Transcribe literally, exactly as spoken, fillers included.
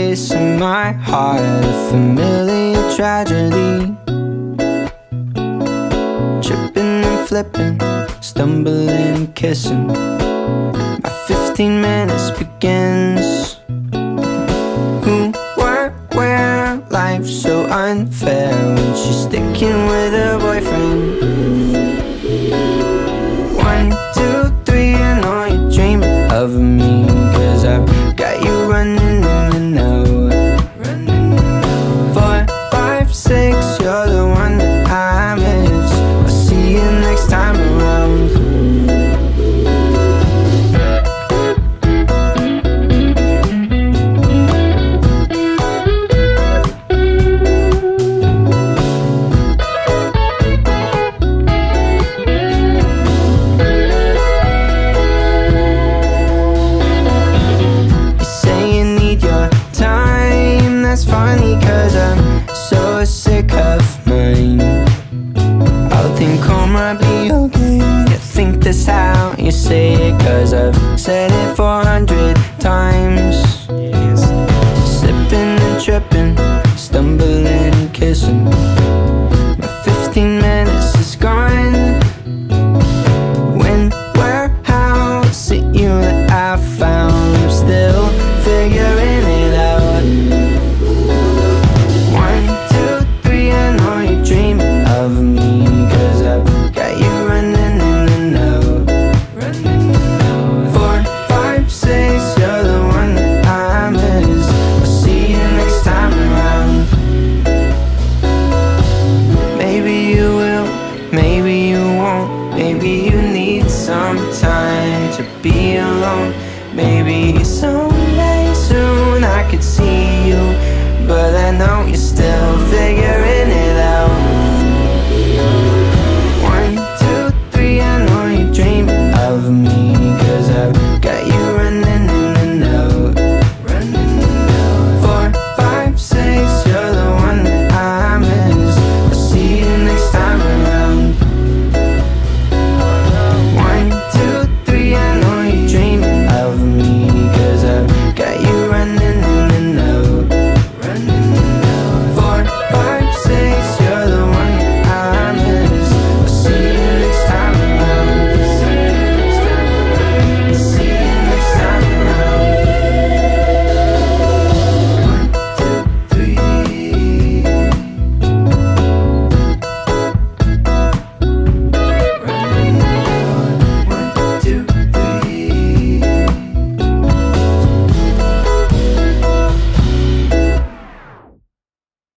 place in my heart, a familiar tragedy. Tripping and flipping, stumbling and kissing. My fifteen minutes begins. Who, what, where? Life's so unfair when she's sticking with her boyfriend. One, two, three, I know you're dreaming of me, 'cause I've got you running in the know. Four, five, six, you're the one that I miss. I'll see you next time around. That's funny, 'cause